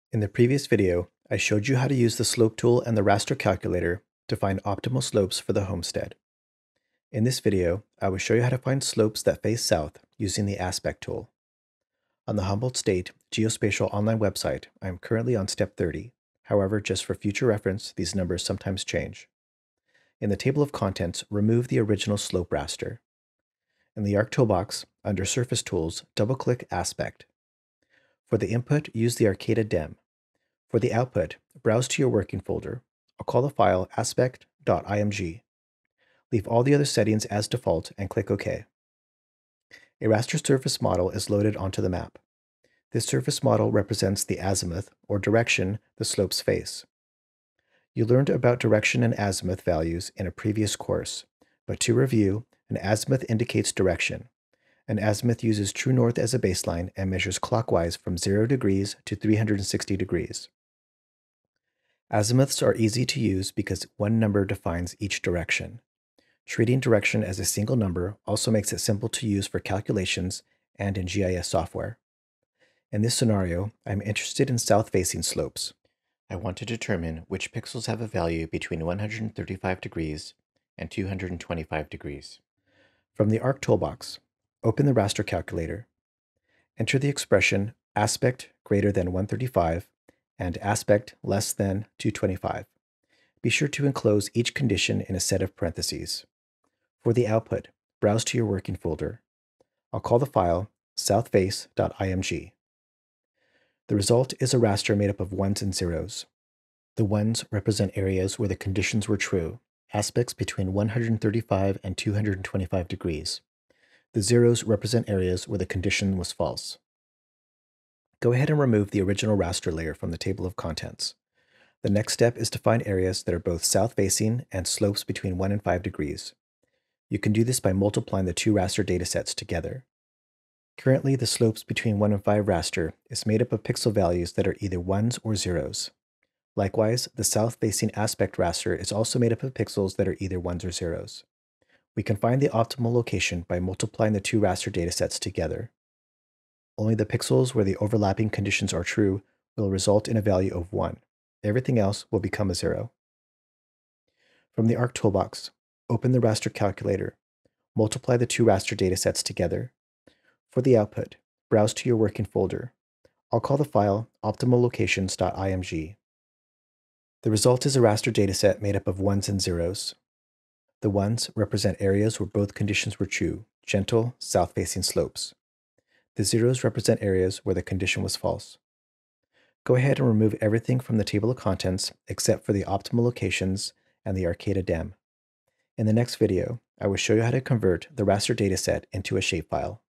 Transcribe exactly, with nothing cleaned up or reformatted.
In the previous video, I showed you how to use the slope tool and the raster calculator to find optimal slopes for the homestead. In this video, I will show you how to find slopes that face south using the aspect tool. On the Humboldt State Geospatial online website, I am currently on step thirty. However, just for future reference, these numbers sometimes change. In the table of contents, remove the original slope raster. In the Arc toolbox, under Surface Tools, double-click Aspect. For the input, use the Arcata Dem. For the output, browse to your working folder. I'll call the file aspect dot I M G. Leave all the other settings as default and click OK. A raster surface model is loaded onto the map. This surface model represents the azimuth, or direction, the slopes face. You learned about direction and azimuth values in a previous course, but to review, an azimuth indicates direction. An azimuth uses true north as a baseline and measures clockwise from zero degrees to three hundred sixty degrees. Azimuths are easy to use because one number defines each direction. Treating direction as a single number also makes it simple to use for calculations and in G I S software. In this scenario, I'm interested in south-facing slopes. I want to determine which pixels have a value between one hundred thirty-five degrees and two hundred twenty-five degrees. From the Arc toolbox, open the raster calculator. Enter the expression aspect greater than one hundred thirty-five and aspect less than two hundred twenty-five. Be sure to enclose each condition in a set of parentheses. For the output, browse to your working folder. I'll call the file southface dot I M G. The result is a raster made up of ones and zeros. The ones represent areas where the conditions were true, aspects between one hundred thirty-five and two hundred twenty-five degrees. The zeros represent areas where the condition was false. Go ahead and remove the original raster layer from the table of contents. The next step is to find areas that are both south-facing and slopes between one and five degrees. You can do this by multiplying the two raster datasets together. Currently, the slopes between one and five raster is made up of pixel values that are either ones or zeros. Likewise, the south-facing aspect raster is also made up of pixels that are either ones or zeros. We can find the optimal location by multiplying the two raster datasets together. Only the pixels where the overlapping conditions are true will result in a value of one. Everything else will become a zero. From the Arc toolbox, open the raster calculator. Multiply the two raster datasets together. For the output, browse to your working folder. I'll call the file optimal locations dot I M G. The result is a raster dataset made up of ones and zeros. The ones represent areas where both conditions were true, gentle, south-facing slopes. The zeros represent areas where the condition was false. Go ahead and remove everything from the table of contents except for the optimal locations and the Arcata Dem. In the next video, I will show you how to convert the raster dataset into a shapefile.